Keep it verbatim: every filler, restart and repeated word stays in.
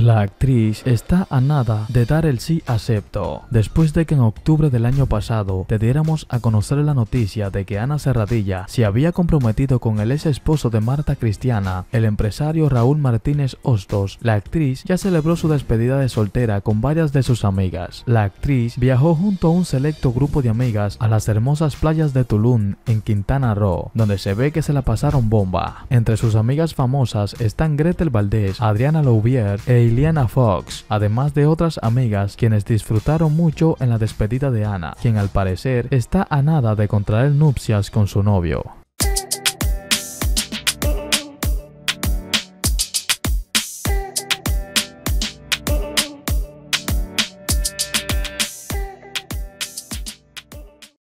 La actriz está a nada de dar el sí acepto, después de que en octubre del año pasado te diéramos a conocer la noticia de que Ana Serradilla se había comprometido con el ex esposo de Marta Cristiana, el empresario Raúl Martínez Hostos. La actriz ya celebró su despedida de soltera con varias de sus amigas. La actriz viajó junto a un selecto grupo de amigas a las hermosas playas de Tulum, en Quintana Roo, donde se ve que se la pasaron bomba. Entre sus amigas famosas están Gretel Valdés, Adriana Louvier e Ileana Fox, además de otras amigas quienes disfrutaron mucho en la despedida de Ana, quien al parecer está a nada de contraer nupcias con su novio.